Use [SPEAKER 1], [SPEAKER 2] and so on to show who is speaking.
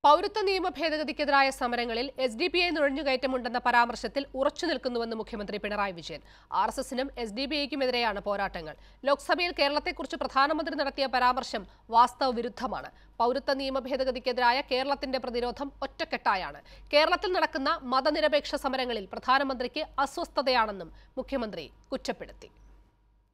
[SPEAKER 1] പൗരത്വ നിയമ ഭേദഗതിക്കെതിരായ സമരങ്ങളിൽ SDPI നുഴഞ്ഞുകയറ്റമുണ്ടെന്ന പരാമർശത്തിൽ ഉറച്ചുനിൽക്കുന്നുവെന്ന് മുഖ്യമന്ത്രി പിണറായി വിജയൻ. RSSനും SDPIക്കുമെതിരെയാണ് പോരാട്ടങ്ങൾ. ലോക്സഭയിൽ കേരളത്തെക്കുറിച്ച് പ്രധാനമന്ത്രി നടത്തിയ പരാമർശം വാസ്തവവിരുദ്ധമാണ്. പൗരത്വ നിയമ ഭേദഗതിക്കെതിരായ കേരളത്തിന്റെ പ്രതിരോധം ഒറ്റക്കെട്ടായാണ്. കേരളത്തിൽ നടക്കുന്ന മതനിരപേക്ഷ സമരങ്ങളിൽ പ്രധാനമന്ത്രിക്ക് അസ്വസ്ഥതയാണെന്നും മുഖ്യമന്ത്രി കുറ്റപ്പെടുത്തി.